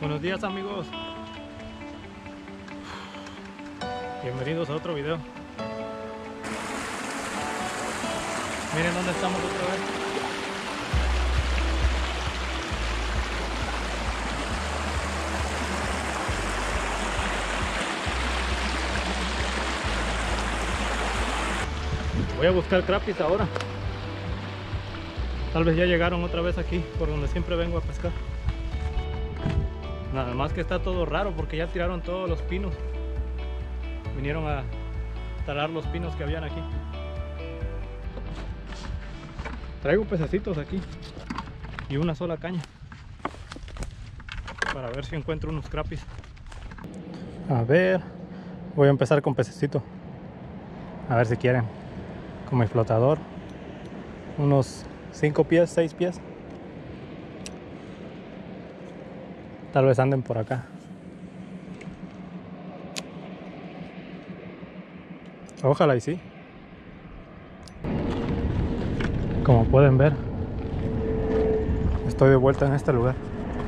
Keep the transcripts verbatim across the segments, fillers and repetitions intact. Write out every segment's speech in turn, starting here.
Buenos días, amigos. Bienvenidos a otro video. Miren dónde estamos otra vez. Voy a buscar crapis ahora. Tal vez ya llegaron otra vez aquí, por donde siempre vengo a pescar. Nada más que está todo raro porque ya tiraron todos los pinos. Vinieron a talar los pinos que habían aquí. Traigo pececitos aquí y una sola caña para ver si encuentro unos crapis. A ver, voy a empezar con pececito. A ver si quieren. Con mi flotador. Unos cinco pies, seis pies. Tal vez anden por acá. Ojalá y sí. Como pueden ver, estoy de vuelta en este lugar.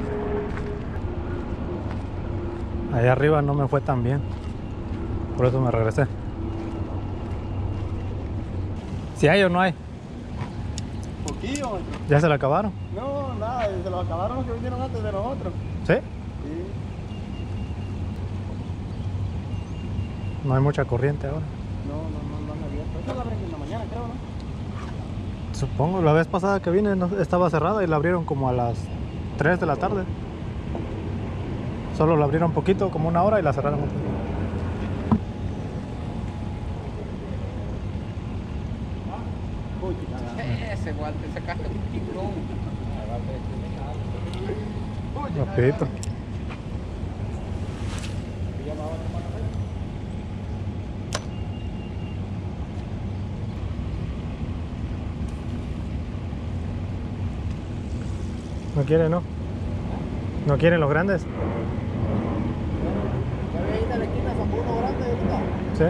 Allá arriba no me fue tan bien, por eso me regresé. Si hay o no hay. Poquillo. ¿Ya se la acabaron? No, nada, se lo acabaron los que vinieron antes de nosotros. ¿Sí? Sí. No hay mucha corriente ahora. No, no, no, no han abierto. Esto lo abren en la mañana, creo, ¿no? Supongo, la vez pasada que vine no, estaba cerrada y la abrieron como a las tres de la tarde. Solo la abrieron poquito, como una hora, y la cerraron un poquito. Ese guante, sacaste un tiburón. Rapidito. ¿No quieren, no? ¿No quieren los grandes? Ya ve ahí de la esquina, son uno grande ahorita. ¿Sí?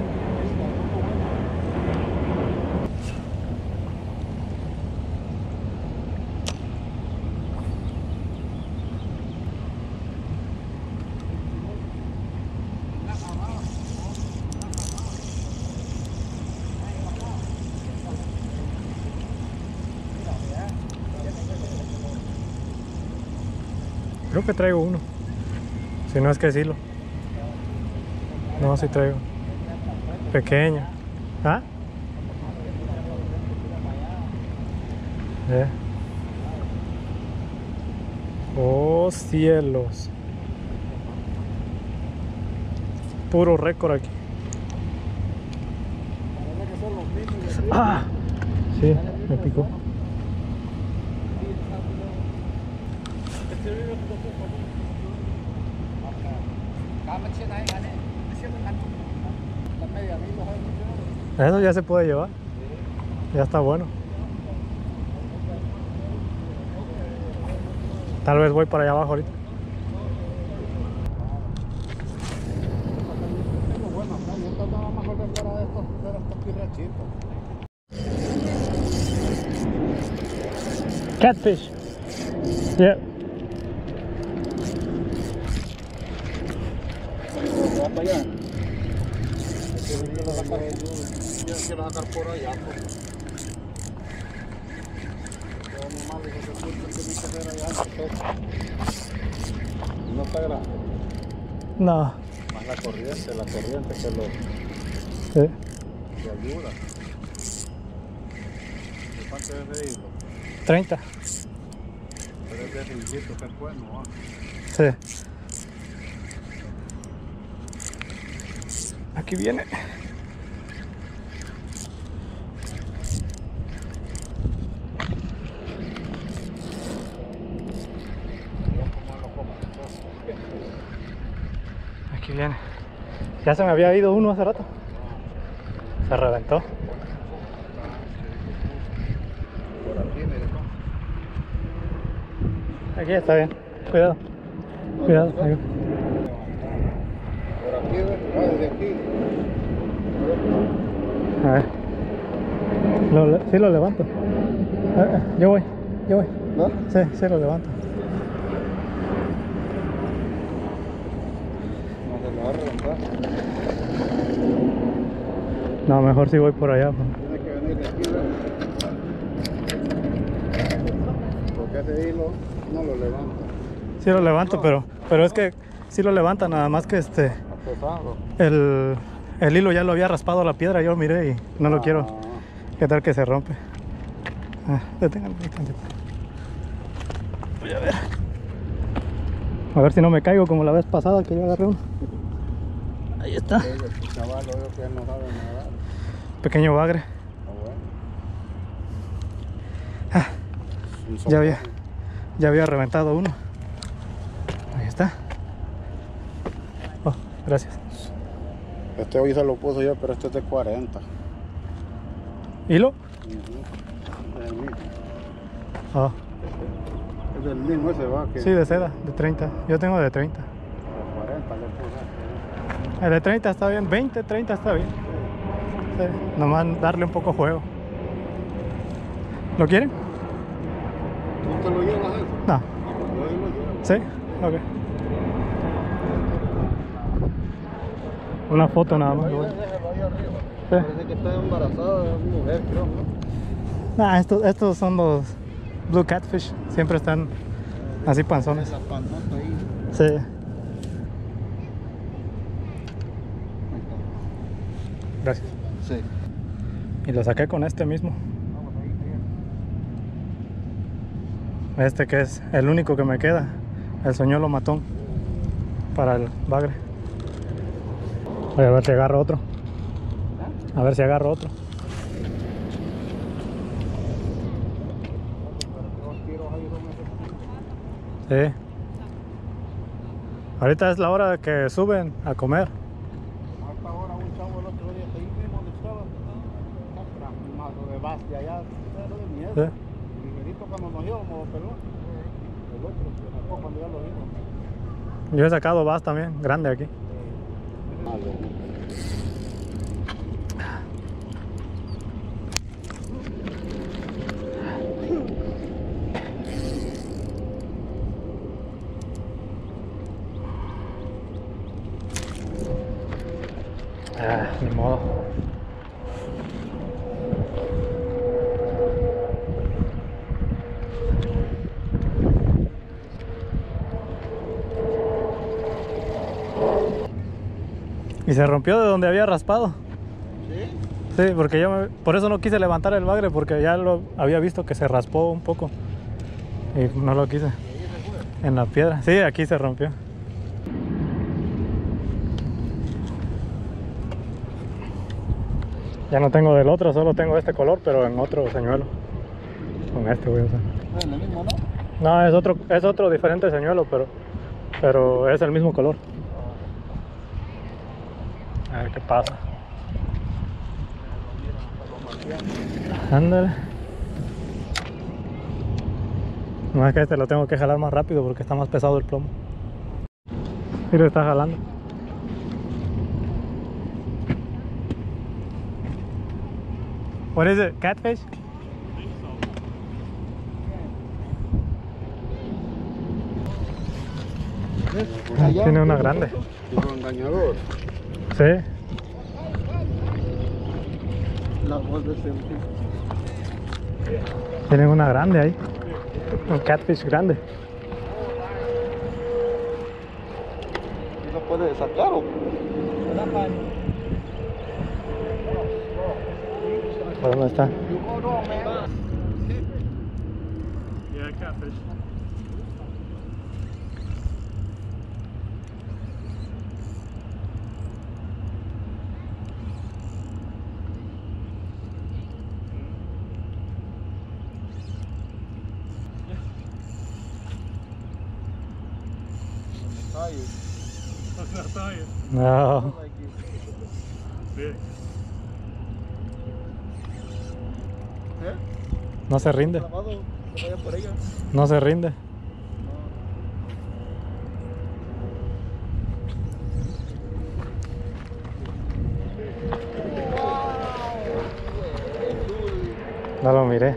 Creo que traigo uno. Si no es que sí lo. No, sí traigo. Pequeño. ¿Ah? Eh. Oh, cielos. Puro récord aquí. Ah, sí, me picó. Eso ya se puede llevar. Ya está bueno. Tal vez voy para allá abajo ahorita. Catfish. Yeah. Quiero sacar por allá. No está grande. No. Más la corriente, la corriente que lo Sí. que ayuda. ¿De cuánto es de hilo? treinta. Pero es de rillito, que es bueno, ¿no? Sí. Aquí viene. Aquí viene. Ya se me había ido uno hace rato. Se reventó. Por aquí, mire, ¿no? Aquí está bien. Cuidado. Cuidado. Ahí. Por aquí, ah, desde aquí. A ver. Lo, le- sí lo levanto. A ver, yo voy. Yo voy. ¿No? Sí, sí lo levanto. acá. No, mejor si voy por allá. Tiene que venir de aquí, ¿verdad? Porque ese hilo no lo levanta. Sí lo levanto, pero, pero es que sí lo levanta, nada más que este... Está pesado. El, el hilo ya lo había raspado a la piedra, yo lo miré y no lo Ah. quiero. ¿Qué tal que se rompe? Ah, deténganme ahí tantito. Voy a ver. A ver si no me caigo como la vez pasada que yo agarré uno. Ahí está. Oye, este chaval, lo veo que él no sabe nadar. Pequeño bagre. Ah, bueno. Ah, Un ya había, soporte. ya había reventado uno. Ahí está. Oh, gracias. Este hoy se lo puse yo, pero este es de cuarenta. ¿Hilo? Ujú. Es el mismo. Oh, Es el mismo ese va que... sí, de seda, de treinta. Yo tengo de treinta. De cuarenta le puse. El de treinta está bien, veinte, treinta está bien. Sí, nomás darle un poco juego. ¿Lo quieren? ¿Tú te lo llevas eso? No. Yo ahí lo llevo. ¿Sí? Ok. Una foto nada más. Ahí, déjalo ahí arriba. Sí. Parece que está embarazada de una mujer, creo, ¿no? Nah, estos, estos son los Blue Catfish. Siempre están así panzones. Esa panota ahí. Sí. Ahí Gracias. está. Sí. Y lo saqué con este mismo. Vamos ahí, ahí. Este que es el único que me queda. El soñuelo matón. Para el bagre. Voy a ver si agarro otro. A ver si agarro otro. Dos tiros ahí, dos meses. Sí. Ahorita es la hora que suben a comer. Hasta ahora un chavo el otro día, ahí mismo donde estaba, otra, un mazo de base allá, pero de miedo. Sí. El ligerito cuando nos íbamos, pelón. El otro que sacó cuando ya lo vimos. Yo he sacado bass también, grande aquí. Malo. Ah, ni modo. Y se rompió de donde había raspado. ¿Sí? Sí, porque yo me- por eso no quise levantar el bagre, porque ya lo había visto que se raspó un poco. Y no lo quise. ¿Y ahí se fue? En la piedra. Sí, aquí se rompió. Ya no tengo del otro, solo tengo este color, pero en otro señuelo. Con este voy a usar. Es el mismo, ¿no? No, es otro, es otro diferente señuelo, pero, pero es el mismo color. A ver qué pasa. Ándale. No es que este lo tengo que jalar más rápido porque está más pesado el plomo. Sí lo está jalando. What is it? Catfish? Allá, Tiene una grande. Tipo engañador. Sí. La voz de ese. Tienen una grande ahí. Un catfish grande. ¿Y lo puede sacar o? ¿Por dónde está? Yeah, catfish. No. ¿Eh? No se rinde. Clavado, que vaya por ella. No se rinde. No lo miré.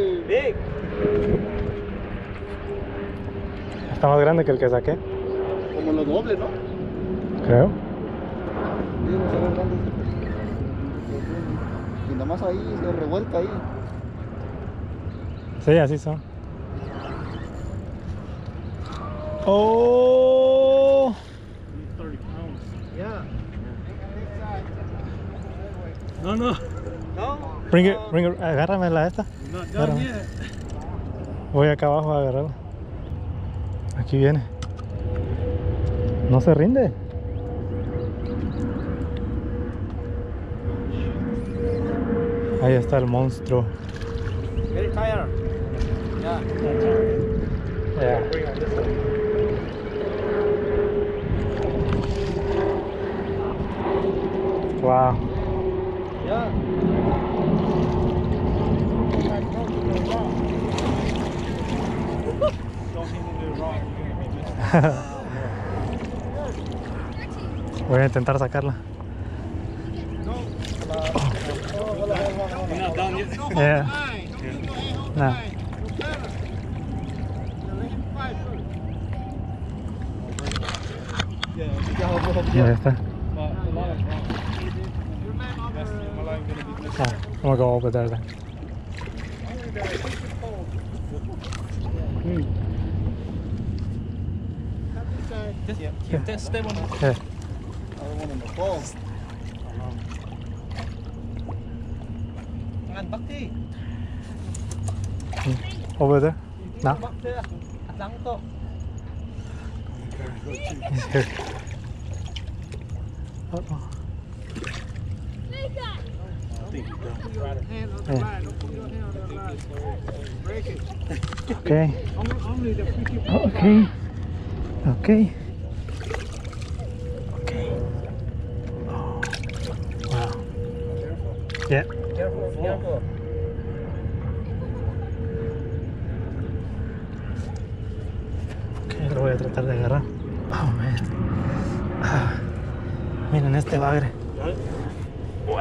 Está más grande que el que saqué. como lo doble, ¿no? Creo. Sí, no se ve grande. Y nada más ahí, se revuelca ahí. Sí, así son. Oh. thirty pounds. Yeah. No, no. No. Bring it, bring it, agárramela esta. Not done done yet. yet. Voy acá abajo a agarrarla. Aquí viene. No se rinde. Ahí está el monstruo. Very tired. Yeah. Yeah. Wow. Yeah. Voy a intentar sacarla. You're not done yet. Yeah. Nah. Ya está. Ah, I'm gonna go over there then. Just keep that step on it. Yeah. Other one in the fall. Ngan bakti. Over there? No? Bakti. At lang to. Uh oh. Yeah. Okay. Okay. Okay. Okay. Oh. Wow. Yeah. Careful, careful. Okay, lo voy a tratar de agarrar. Oh man. Ah. Miren este bagre. Wow.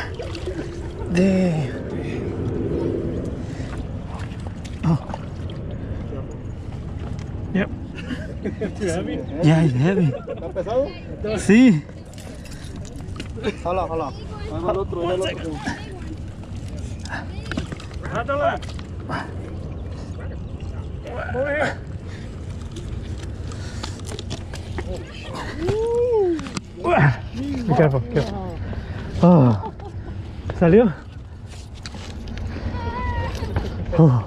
Damn. Oh. Yep. Too heavy? Yeah, it's heavy. ¿Está pesado? Sí. Jala, jala. Ahí va el otro, ahí va el otro. Over here. Be careful, careful. Oh. ¿Salió? Oh.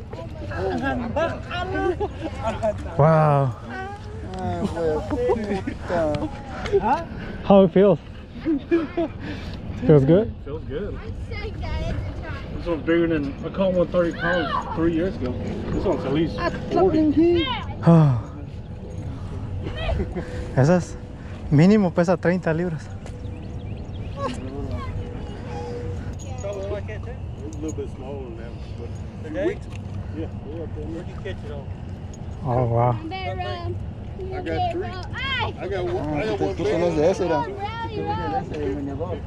Wow. Ay, güey, puta. How it feels? Feels good? Feels good. This one's bigger than, I caught one thirty pounds three years ago. This one's at least forty. Oh. Esas mínimo pesa treinta libras. It's a little bit smaller than that. But Okay. yeah, we're up there. Where'd you catch it on? Oh, wow. I got three. I got one. Ah, I got tú one tú big tenés one. de ese, era. Tú tenés de ese meneador.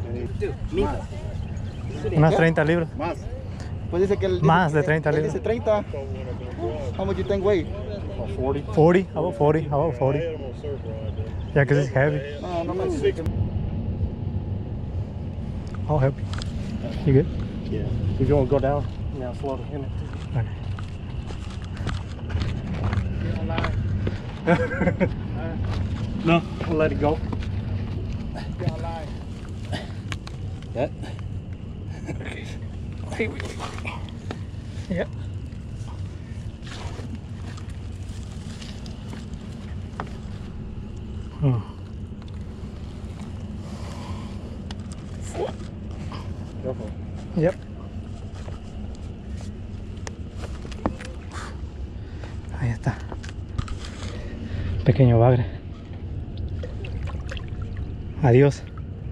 Unas treinta libras. Más. Pues dice que él dice- Más de treinta él libras. dice treinta. How much you think weight? About forty. forty, about forty, about forty. I had them on surf rod there. Yeah, because it's heavy. No, no me Six. I'll help you. You good? Yeah. If you want to go down, yeah, slow in it. Okay. No, I'll let it go. That? Here we go. Yep. Hmm. Careful. Yep. Ahí está. Pequeño bagre. Adiós.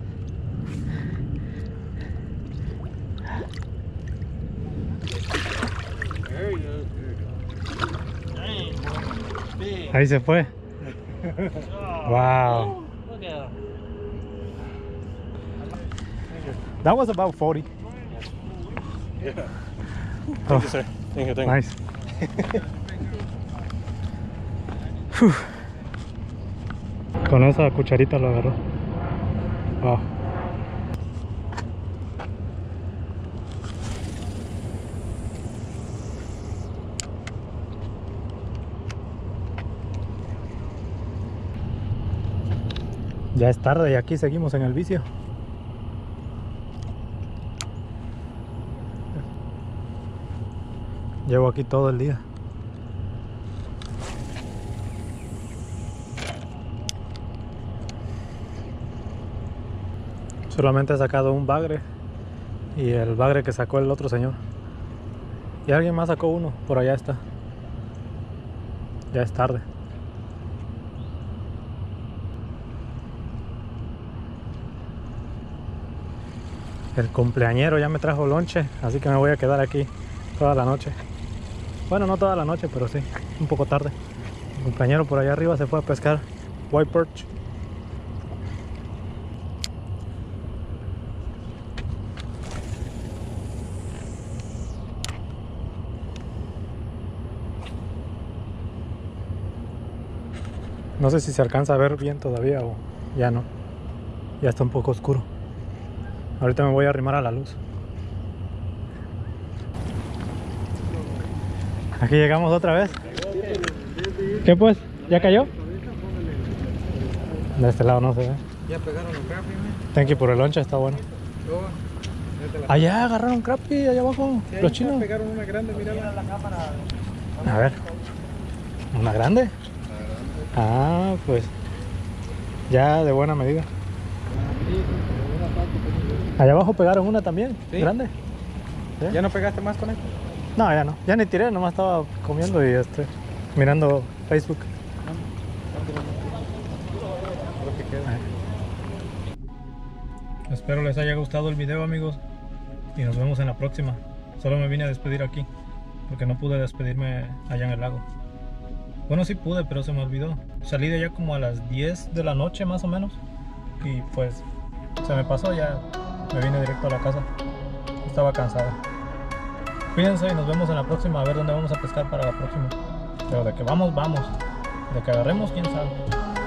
There you go. There you go. Dang, boy. Big. Ahí se fue. Wow. Look at him. That was about forty. Yeah. Oh, Thank you, sir. Thank you, thank you. nice. Whew. Con esa cucharita lo agarró. Wow. Ya es tarde y aquí seguimos en el vicio. Llevo aquí todo el día. Solamente he sacado un bagre y el bagre que sacó el otro señor. Y alguien más sacó uno, por allá está. Ya es tarde. El cumpleañero ya me trajo lonche, así que me voy a quedar aquí toda la noche. Bueno, no toda la noche, pero sí, un poco tarde. El cumpleañero por allá arriba se fue a pescar white perch. No sé si se alcanza a ver bien todavía o ya no. Ya está un poco oscuro. Ahorita me voy a arrimar a la luz. Aquí llegamos otra vez. ¿Qué pues? ¿Ya cayó? De este lado no se ve. Ya pegaron los crappie, Thank you por el lonche, está bueno. Allá agarraron crappie, allá abajo. Sí, los chinos. Pegaron una grande, mira la cámara. A ver. ¿Una grande? Ah, pues. Ya de buena medida. Allá abajo pegaron una también, ¿sí? Grande. ¿Sí? ¿Ya no pegaste más con esto? No, ya no. Ya ni tiré, nomás estaba comiendo y este, mirando Facebook. Espero les haya gustado el video, amigos, y nos vemos en la próxima. Solo me vine a despedir aquí porque no pude despedirme allá en el lago. Bueno, sí pude, pero se me olvidó. Salí de allá como a las diez de la noche más o menos y pues se me pasó, ya me vine directo a la casa. Estaba cansado. Cuídense y nos vemos en la próxima, a ver dónde vamos a pescar para la próxima. Pero de que vamos, vamos. De que agarremos, quién sabe.